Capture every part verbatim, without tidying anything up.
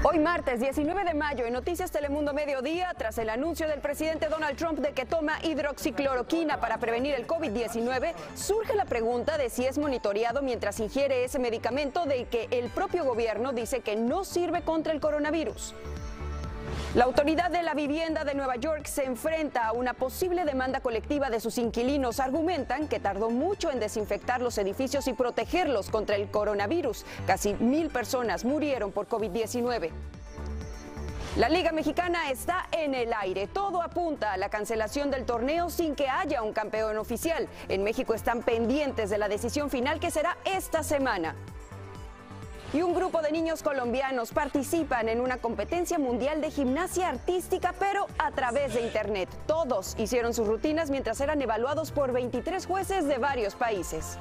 Hoy martes diecinueve de mayo en Noticias Telemundo Mediodía, tras el anuncio del presidente Donald Trump de que toma hidroxicloroquina para prevenir el COVID diecinueve, surge la pregunta de si es monitoreado mientras ingiere ese medicamento del que el propio gobierno dice que no sirve contra el coronavirus. La Autoridad de la Vivienda de Nueva York se enfrenta a una posible demanda colectiva de sus inquilinos. Argumentan que tardó mucho en desinfectar los edificios y protegerlos contra el coronavirus. Casi mil personas murieron por COVID diecinueve. La Liga Mexicana está en el aire. Todo apunta a la cancelación del torneo sin que haya un campeón oficial. En México están pendientes de la decisión final que será esta semana. Y un grupo de niños colombianos participan en una competencia mundial de gimnasia artística, pero a través de internet. Todos hicieron sus rutinas mientras eran evaluados por veintitrés jueces de varios países.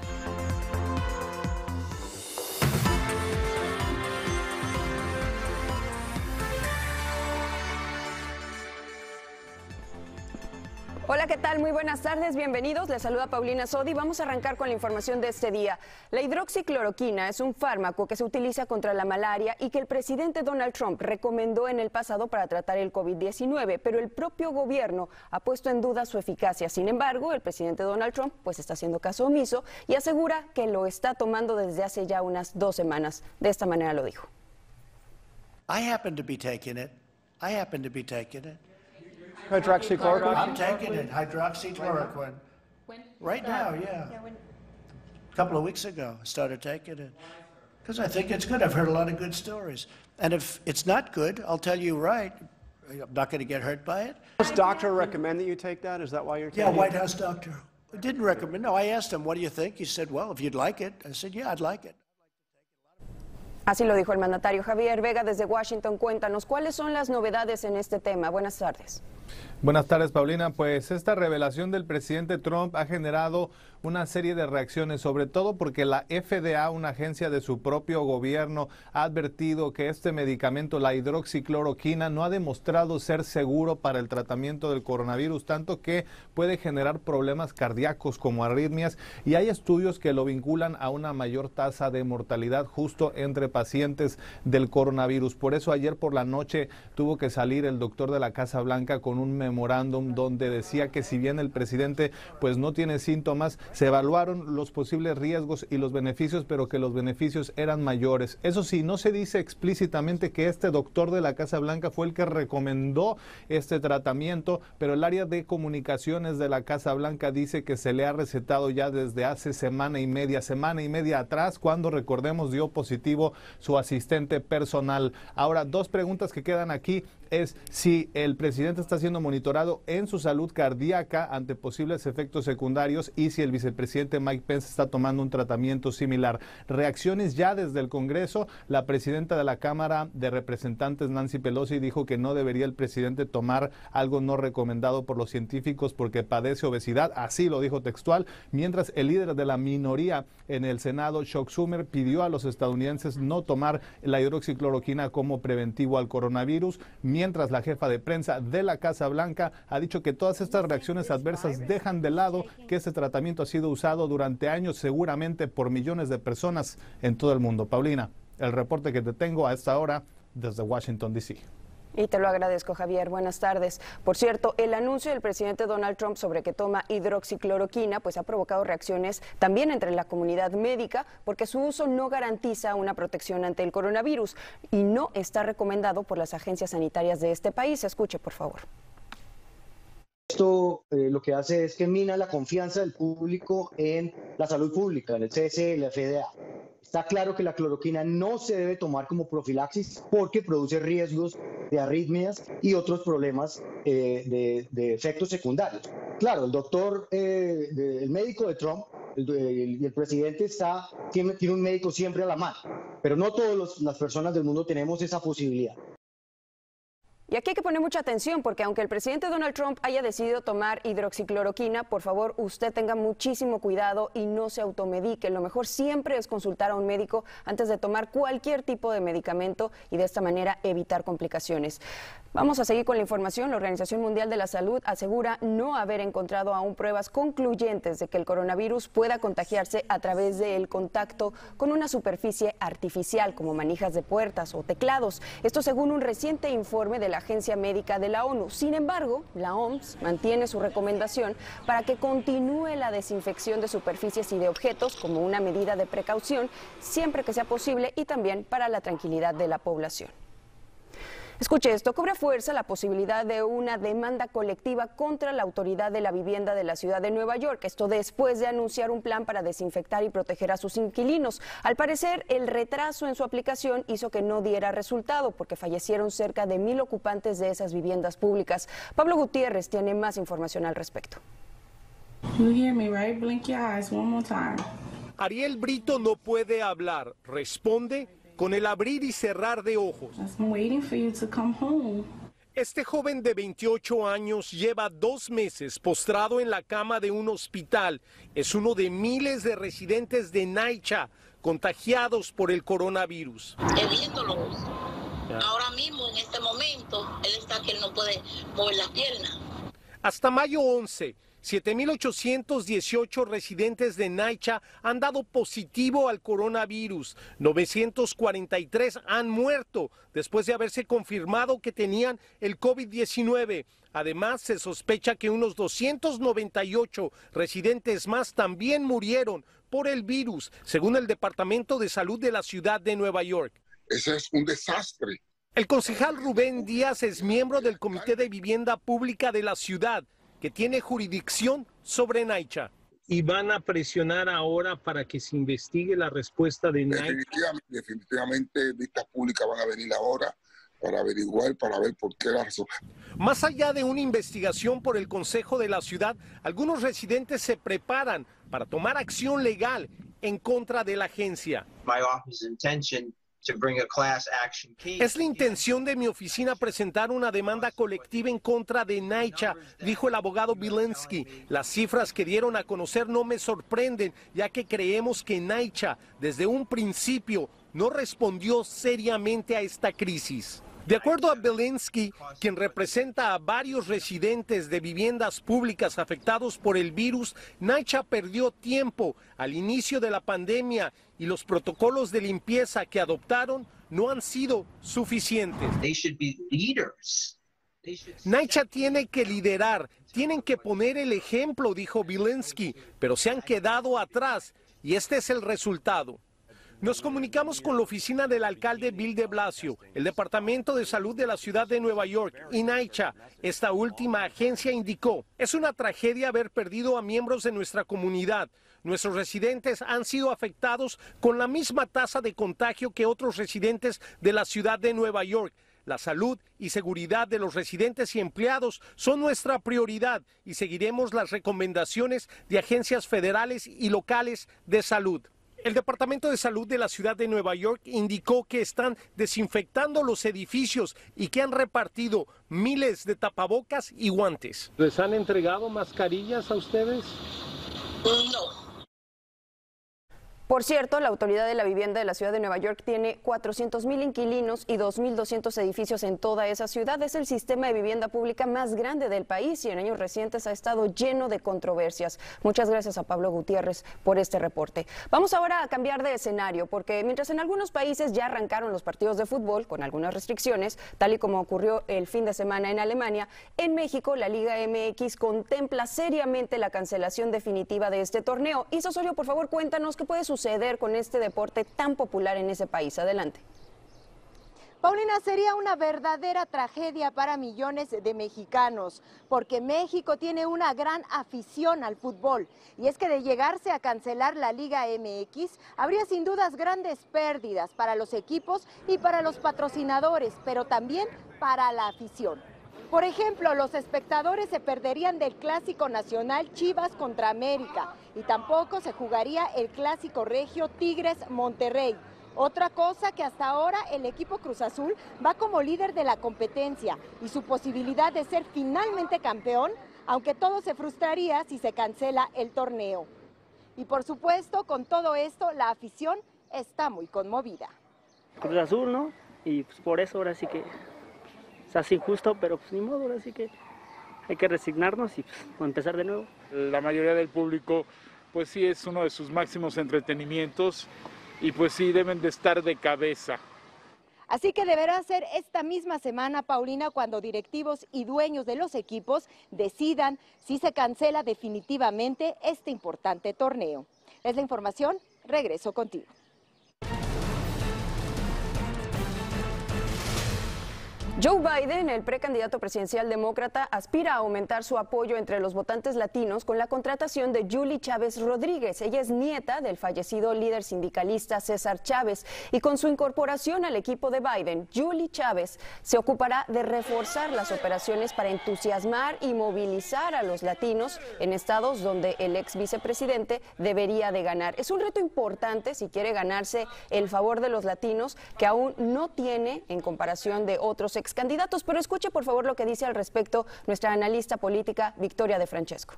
Hola, ¿qué tal? Muy buenas tardes, bienvenidos. Les saluda Paulina Sodi. Vamos a arrancar con la información de este día. La hidroxicloroquina es un fármaco que se utiliza contra la malaria y que el presidente Donald Trump recomendó en el pasado para tratar el COVID diecinueve, pero el propio gobierno ha puesto en duda su eficacia. Sin embargo, el presidente Donald Trump pues está haciendo caso omiso y asegura que lo está tomando desde hace ya unas dos semanas. De esta manera lo dijo. I happen to be taking it. I happen to be taking it. Hydroxychloroquine? I'm taking it, hydroxychloroquine. When? Right now, yeah. Yeah, when? A couple of weeks ago, I started taking it. Because I think it's good. I've heard a lot of good stories. And if it's not good, I'll tell you right. I'm not going to get hurt by it. Does doctor recommend that you take that? Is that why you're taking Yeah, it? White House doctor. Didn't recommend. No, I asked him, what do you think? He said, well, if you'd like it. I said, yeah, I'd like it. Así lo dijo el mandatario. Javier Vega desde Washington, cuéntanos, ¿cuáles son las novedades en este tema? Buenas tardes. Buenas tardes, Paulina. Pues esta revelación del presidente Trump ha generado una serie de reacciones, sobre todo porque la F D A, una agencia de su propio gobierno, ha advertido que este medicamento, la hidroxicloroquina, no ha demostrado ser seguro para el tratamiento del coronavirus, tanto que puede generar problemas cardíacos como arritmias, y hay estudios que lo vinculan a una mayor tasa de mortalidad justo entre pacientes del coronavirus. Por eso ayer por la noche tuvo que salir el doctor de la Casa Blanca con un memorándum donde decía que si bien el presidente pues no tiene síntomas, se evaluaron los posibles riesgos y los beneficios, pero que los beneficios eran mayores. Eso sí, no se dice explícitamente que este doctor de la Casa Blanca fue el que recomendó este tratamiento, pero el área de comunicaciones de la Casa Blanca dice que se le ha recetado ya desde hace semana y media, semana y media atrás, cuando, recordemos, dio positivo su asistente personal. Ahora, dos preguntas que quedan aquí es si el presidente está siendo monitorado en su salud cardíaca ante posibles efectos secundarios y si el vicepresidente Mike Pence está tomando un tratamiento similar. Reacciones ya desde el Congreso. La presidenta de la Cámara de Representantes, Nancy Pelosi, dijo que no debería el presidente tomar algo no recomendado por los científicos porque padece obesidad, así lo dijo textual, mientras el líder de la minoría en el Senado, Chuck Schumer, pidió a los estadounidenses no tomar la hidroxicloroquina como preventivo al coronavirus, mientras la jefa de prensa de la Casa Blanca ha dicho que todas estas reacciones adversas dejan de lado que este tratamiento ha sido usado durante años, seguramente por millones de personas en todo el mundo. Paulina, el reporte que te tengo a esta hora desde Washington, D C Y te lo agradezco, Javier. Buenas tardes. Por cierto, el anuncio del presidente Donald Trump sobre que toma hidroxicloroquina pues ha provocado reacciones también entre la comunidad médica, porque su uso no garantiza una protección ante el coronavirus y no está recomendado por las agencias sanitarias de este país. Escuche, por favor. Esto eh, lo que hace es que mina la confianza del público en la salud pública, en el C D C y la F D A. Está claro que la cloroquina no se debe tomar como profilaxis porque produce riesgos de arritmias y otros problemas eh, de, de efectos secundarios. Claro, el doctor, eh, de, el médico de Trump y el, el presidente está, tiene, tiene un médico siempre a la mano, pero no todas las personas del mundo tenemos esa posibilidad. Y aquí hay que poner mucha atención porque aunque el presidente Donald Trump haya decidido tomar hidroxicloroquina, por favor usted tenga muchísimo cuidado y no se automedique. Lo mejor siempre es consultar a un médico antes de tomar cualquier tipo de medicamento y de esta manera evitar complicaciones. Vamos a seguir con la información. La Organización Mundial de la Salud asegura no haber encontrado aún pruebas concluyentes de que el coronavirus pueda contagiarse a través del contacto con una superficie artificial como manijas de puertas o teclados. Esto según un reciente informe de la Agencia Médica de la ONU. Sin embargo, la O M S mantiene su recomendación para que continúe la desinfección de superficies y de objetos como una medida de precaución siempre que sea posible y también para la tranquilidad de la población. Escuche esto, cobra fuerza la posibilidad de una demanda colectiva contra la Autoridad de la Vivienda de la Ciudad de Nueva York. Esto después de anunciar un plan para desinfectar y proteger a sus inquilinos. Al parecer, el retraso en su aplicación hizo que no diera resultado porque fallecieron cerca de mil ocupantes de esas viviendas públicas. Pablo Gutiérrez tiene más información al respecto. You hear me, right? Blink your eyes one more time. Ariel Brito no puede hablar. Responde con el abrir y cerrar de ojos. I'm waiting for you to come home. Este joven de veintiocho años lleva dos meses postrado en la cama de un hospital. Es uno de miles de residentes de NYCHA contagiados por el coronavirus. Viéndolo. Ahora mismo, en este momento, él está que él no puede mover las piernas. Hasta mayo once, siete mil ochocientos dieciocho residentes de NYCHA han dado positivo al coronavirus. novecientos cuarenta y tres han muerto después de haberse confirmado que tenían el COVID diecinueve. Además, se sospecha que unos doscientos noventa y ocho residentes más también murieron por el virus, según el Departamento de Salud de la Ciudad de Nueva York. Ese es un desastre. El concejal Rubén Díaz es miembro del Comité de Vivienda Pública de la ciudad, que tiene jurisdicción sobre NYCHA. ¿Y van a presionar ahora para que se investigue la respuesta de NYCHA? Definitivamente, definitivamente vistas públicas van a venir ahora para averiguar, para ver por qué la razón. Más allá de una investigación por el Consejo de la Ciudad, algunos residentes se preparan para tomar acción legal en contra de la agencia. My office's intention to bring a class action case. Es la intención de mi oficina presentar una demanda colectiva en contra de NYCHA, dijo el abogado Bielenski. Las cifras que dieron a conocer no me sorprenden, ya que creemos que NYCHA desde un principio no respondió seriamente a esta crisis. De acuerdo a Bielenski, quien representa a varios residentes de viviendas públicas afectados por el virus, NYCHA perdió tiempo al inicio de la pandemia y los protocolos de limpieza que adoptaron no han sido suficientes. NYCHA tiene que liderar, tienen que poner el ejemplo, dijo Bielenski, pero se han quedado atrás y este es el resultado. Nos comunicamos con la oficina del alcalde Bill de Blasio, el Departamento de Salud de la Ciudad de Nueva York y NYCHA. Esta última agencia indicó, es una tragedia haber perdido a miembros de nuestra comunidad. Nuestros residentes han sido afectados con la misma tasa de contagio que otros residentes de la Ciudad de Nueva York. La salud y seguridad de los residentes y empleados son nuestra prioridad y seguiremos las recomendaciones de agencias federales y locales de salud. El Departamento de Salud de la Ciudad de Nueva York indicó que están desinfectando los edificios y que han repartido miles de tapabocas y guantes. ¿Les han entregado mascarillas a ustedes? No. Por cierto, la Autoridad de la Vivienda de la Ciudad de Nueva York tiene cuatrocientos mil inquilinos y dos mil doscientos edificios en toda esa ciudad. Es el sistema de vivienda pública más grande del país y en años recientes ha estado lleno de controversias. Muchas gracias a Pablo Gutiérrez por este reporte. Vamos ahora a cambiar de escenario porque mientras en algunos países ya arrancaron los partidos de fútbol con algunas restricciones, tal y como ocurrió el fin de semana en Alemania, en México la Liga M X contempla seriamente la cancelación definitiva de este torneo. Isa Osorio, por favor, cuéntanos qué puede suceder con este deporte tan popular en ese país. Adelante. Paulina, sería una verdadera tragedia para millones de mexicanos, porque México tiene una gran afición al fútbol. Y es que de llegarse a cancelar la Liga M X, habría sin dudas grandes pérdidas para los equipos y para los patrocinadores, pero también para la afición. Por ejemplo, los espectadores se perderían del Clásico Nacional Chivas contra América y tampoco se jugaría el Clásico Regio Tigres Monterrey. Otra cosa que hasta ahora el equipo Cruz Azul va como líder de la competencia y su posibilidad de ser finalmente campeón, aunque todo se frustraría si se cancela el torneo. Y por supuesto, con todo esto, la afición está muy conmovida. Cruz Azul, ¿no? Y pues por eso ahora sí que es así injusto, pero pues ni modo, ahora sí que hay que resignarnos y pues empezar de nuevo. La mayoría del público, pues sí es uno de sus máximos entretenimientos y pues sí deben de estar de cabeza. Así que deberá ser esta misma semana, Paulina, cuando directivos y dueños de los equipos decidan si se cancela definitivamente este importante torneo. Es la información, regreso contigo. Joe Biden, el precandidato presidencial demócrata, aspira a aumentar su apoyo entre los votantes latinos con la contratación de Julie Chávez Rodríguez. Ella es nieta del fallecido líder sindicalista César Chávez y con su incorporación al equipo de Biden, Julie Chávez se ocupará de reforzar las operaciones para entusiasmar y movilizar a los latinos en estados donde el ex vicepresidente debería de ganar. Es un reto importante si quiere ganarse el favor de los latinos, que aún no tiene en comparación de otros ex candidatos, pero escuche por favor lo que dice al respecto nuestra analista política Victoria De Francesco.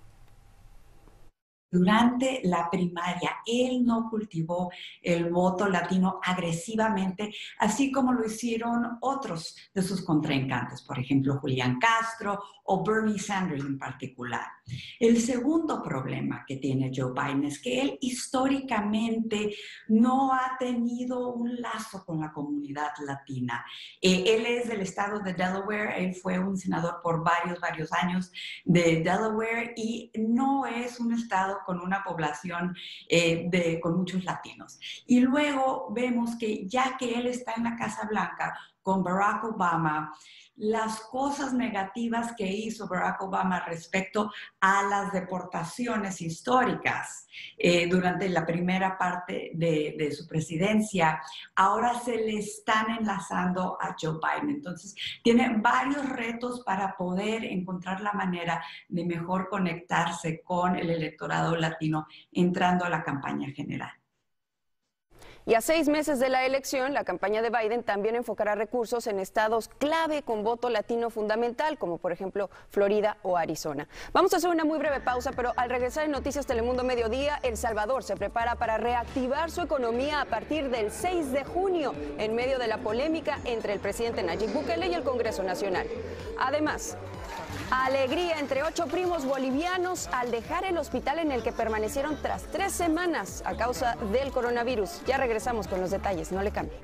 Durante la primaria, él no cultivó el voto latino agresivamente, así como lo hicieron otros de sus contrincantes, por ejemplo, Julián Castro o Bernie Sanders en particular. El segundo problema que tiene Joe Biden es que él históricamente no ha tenido un lazo con la comunidad latina. Eh, él es del estado de Delaware, él fue un senador por varios, varios años de Delaware y no es un estado con una población eh, de, con muchos latinos. Y luego vemos que ya que él está en la Casa Blanca con Barack Obama, las cosas negativas que hizo Barack Obama respecto a las deportaciones históricas eh, durante la primera parte de, de su presidencia, ahora se le están enlazando a Joe Biden. Entonces, tiene varios retos para poder encontrar la manera de mejor conectarse con el electorado latino entrando a la campaña general. Y a seis meses de la elección, la campaña de Biden también enfocará recursos en estados clave con voto latino fundamental, como por ejemplo Florida o Arizona. Vamos a hacer una muy breve pausa, pero al regresar en Noticias Telemundo Mediodía, El Salvador se prepara para reactivar su economía a partir del seis de junio, en medio de la polémica entre el presidente Nayib Bukele y el Congreso Nacional. Además, alegría entre ocho primos bolivianos al dejar el hospital en el que permanecieron tras tres semanas a causa del coronavirus. Ya regresamos con los detalles, no le cambie.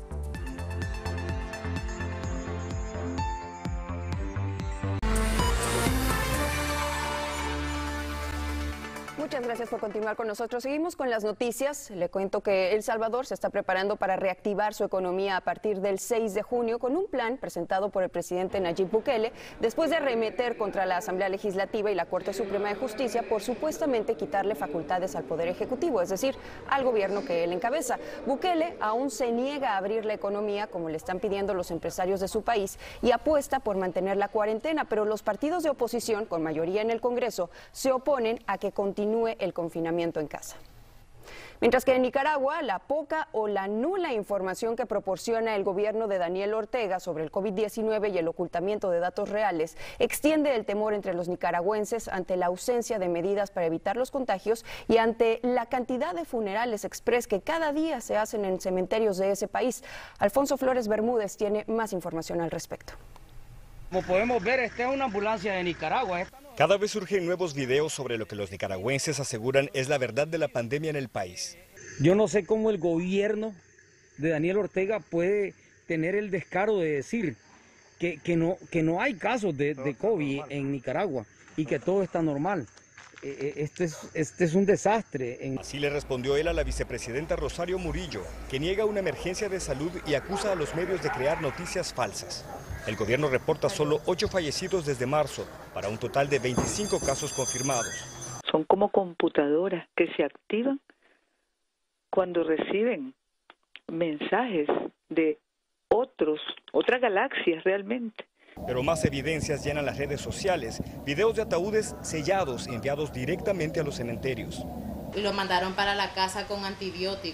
Muchas gracias por continuar con nosotros. Seguimos con las noticias. Le cuento que El Salvador se está preparando para reactivar su economía a partir del seis de junio con un plan presentado por el presidente Nayib Bukele después de arremeter contra la Asamblea Legislativa y la Corte Suprema de Justicia por supuestamente quitarle facultades al Poder Ejecutivo, es decir, al gobierno que él encabeza. Bukele aún se niega a abrir la economía como le están pidiendo los empresarios de su país y apuesta por mantener la cuarentena, pero los partidos de oposición con mayoría en el Congreso se oponen a que continúe el confinamiento en casa. Mientras que en Nicaragua, la poca o la nula información que proporciona el gobierno de Daniel Ortega sobre el COVID diecinueve y el ocultamiento de datos reales extiende el temor entre los nicaragüenses ante la ausencia de medidas para evitar los contagios y ante la cantidad de funerales express que cada día se hacen en cementerios de ese país. Alfonso Flores Bermúdez tiene más información al respecto. Como podemos ver, esta es una ambulancia de Nicaragua. Esta no... Cada vez surgen nuevos videos sobre lo que los nicaragüenses aseguran es la verdad de la pandemia en el país. Yo no sé cómo el gobierno de Daniel Ortega puede tener el descaro de decir que, que, no, que no hay casos de, de COVID en Nicaragua y que todo está normal. Este es, este es un desastre. Así le respondió él a la vicepresidenta Rosario Murillo, que niega una emergencia de salud y acusa a los medios de crear noticias falsas. El gobierno reporta solo ocho fallecidos desde marzo, para un total de veinticinco casos confirmados. Son como computadoras que se activan cuando reciben mensajes de otros, otras galaxias realmente. Pero más evidencias llenan las redes sociales, videos de ataúdes sellados enviados directamente a los cementerios. Y lo mandaron para la casa con antibiótico.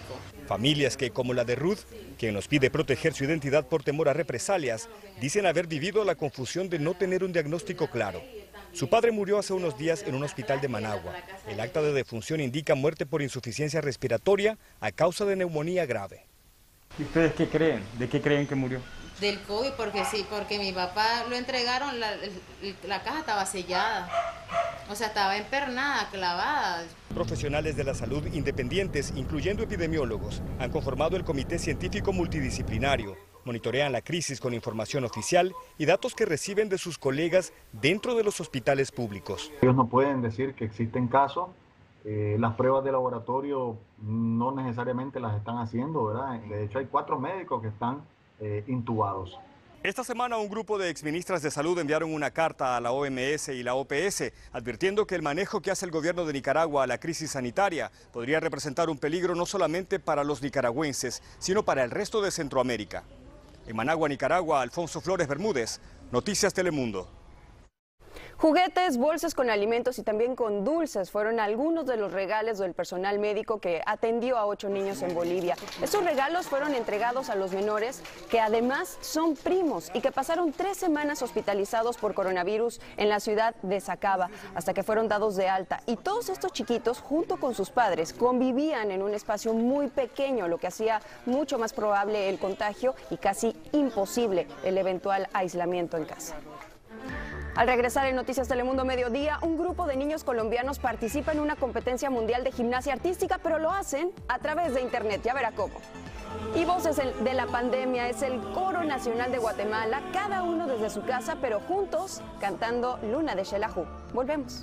Familias que, como la de Ruth, quien nos pide proteger su identidad por temor a represalias, dicen haber vivido la confusión de no tener un diagnóstico claro. Su padre murió hace unos días en un hospital de Managua. El acta de defunción indica muerte por insuficiencia respiratoria a causa de neumonía grave. ¿Y ustedes qué creen? ¿De qué creen que murió? Del COVID, porque sí, porque mi papá lo entregaron, la, la caja estaba sellada, o sea, estaba empernada, clavada. Profesionales de la salud independientes, incluyendo epidemiólogos, han conformado el Comité Científico Multidisciplinario. Monitorean la crisis con información oficial y datos que reciben de sus colegas dentro de los hospitales públicos. Ellos no pueden decir que existen casos, eh, las pruebas de laboratorio no necesariamente las están haciendo, ¿verdad? De hecho hay cuatro médicos que están eh, intubados. Esta semana un grupo de exministras de salud enviaron una carta a la O M S y la O P S advirtiendo que el manejo que hace el gobierno de Nicaragua a la crisis sanitaria podría representar un peligro no solamente para los nicaragüenses, sino para el resto de Centroamérica. En Managua, Nicaragua, Alfonso Flores Bermúdez, Noticias Telemundo. Juguetes, bolsas con alimentos y también con dulces fueron algunos de los regalos del personal médico que atendió a ocho niños en Bolivia. Estos regalos fueron entregados a los menores que además son primos y que pasaron tres semanas hospitalizados por coronavirus en la ciudad de Sacaba hasta que fueron dados de alta. Y todos estos chiquitos, junto con sus padres, convivían en un espacio muy pequeño, lo que hacía mucho más probable el contagio y casi imposible el eventual aislamiento en casa. Al regresar en Noticias Telemundo Mediodía, un grupo de niños colombianos participa en una competencia mundial de gimnasia artística, pero lo hacen a través de internet, ya verá cómo. Y Voces de la Pandemia es el coro nacional de Guatemala, cada uno desde su casa, pero juntos cantando Luna de Xelajú. Volvemos.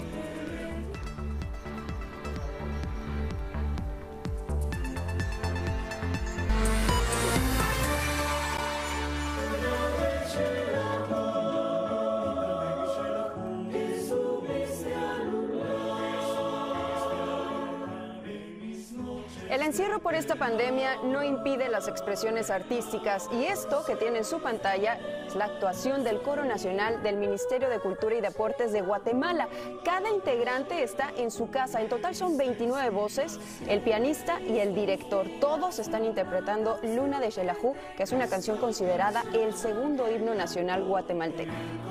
El encierro por esta pandemia no impide las expresiones artísticas y esto que tiene en su pantalla es la actuación del Coro Nacional del Ministerio de Cultura y Deportes de Guatemala. Cada integrante está en su casa, en total son veintinueve voces, el pianista y el director. Todos están interpretando Luna de Xelajú, que es una canción considerada el segundo himno nacional guatemalteco.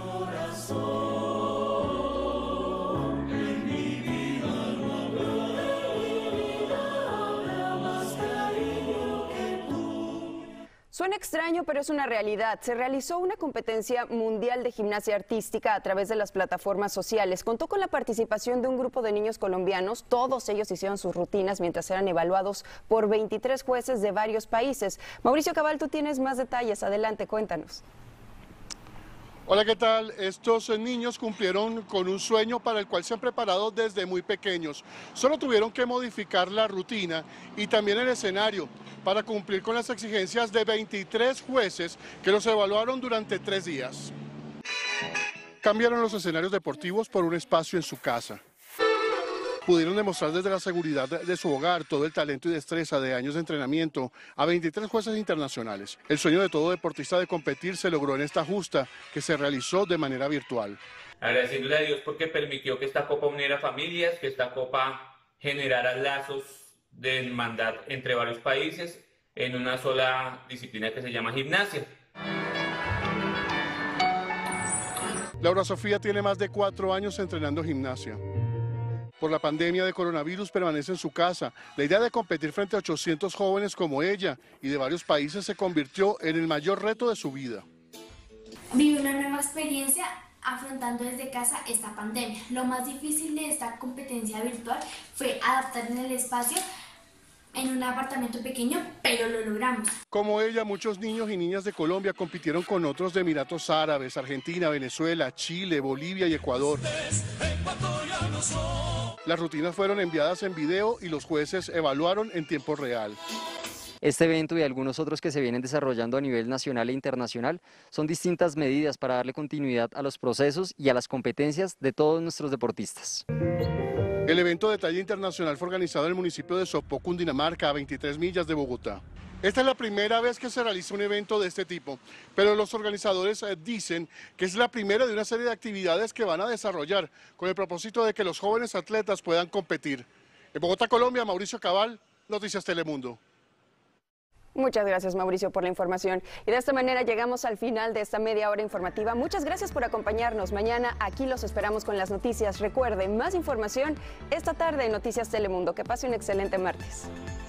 Suena extraño, pero es una realidad. Se realizó una competencia mundial de gimnasia artística a través de las plataformas sociales. Contó con la participación de un grupo de niños colombianos. Todos ellos hicieron sus rutinas mientras eran evaluados por veintitrés jueces de varios países. Mauricio Cabal, tú tienes más detalles. Adelante, cuéntanos. Hola, ¿qué tal? Estos niños cumplieron con un sueño para el cual se han preparado desde muy pequeños. Solo tuvieron que modificar la rutina y también el escenario para cumplir con las exigencias de veintitrés jueces que los evaluaron durante tres días. Cambiaron los escenarios deportivos por un espacio en su casa. Pudieron demostrar desde la seguridad de su hogar todo el talento y destreza de años de entrenamiento a veintitrés jueces internacionales. El sueño de todo deportista de competir se logró en esta justa que se realizó de manera virtual. Agradeciéndole a Dios porque permitió que esta copa uniera familias, que esta copa generara lazos de hermandad entre varios países en una sola disciplina que se llama gimnasia. Laura Sofía tiene más de cuatro años entrenando gimnasia. Por la pandemia de coronavirus permanece en su casa. La idea de competir frente a ochocientos jóvenes como ella y de varios países se convirtió en el mayor reto de su vida. Viví una nueva experiencia afrontando desde casa esta pandemia. Lo más difícil de esta competencia virtual fue adaptar en el espacio en un apartamento pequeño, pero lo logramos. Como ella, muchos niños y niñas de Colombia compitieron con otros de Emiratos Árabes, Argentina, Venezuela, Chile, Bolivia y Ecuador. Las rutinas fueron enviadas en video y los jueces evaluaron en tiempo real. Este evento y algunos otros que se vienen desarrollando a nivel nacional e internacional son distintas medidas para darle continuidad a los procesos y a las competencias de todos nuestros deportistas. El evento de talla internacional fue organizado en el municipio de Sopó, Cundinamarca, a veintitrés millas de Bogotá. Esta es la primera vez que se realiza un evento de este tipo, pero los organizadores eh, dicen que es la primera de una serie de actividades que van a desarrollar con el propósito de que los jóvenes atletas puedan competir. En Bogotá, Colombia, Mauricio Cabal, Noticias Telemundo. Muchas gracias, Mauricio, por la información. Y de esta manera llegamos al final de esta media hora informativa. Muchas gracias por acompañarnos. Mañana aquí los esperamos con las noticias. Recuerden, más información esta tarde en Noticias Telemundo. Que pase un excelente martes.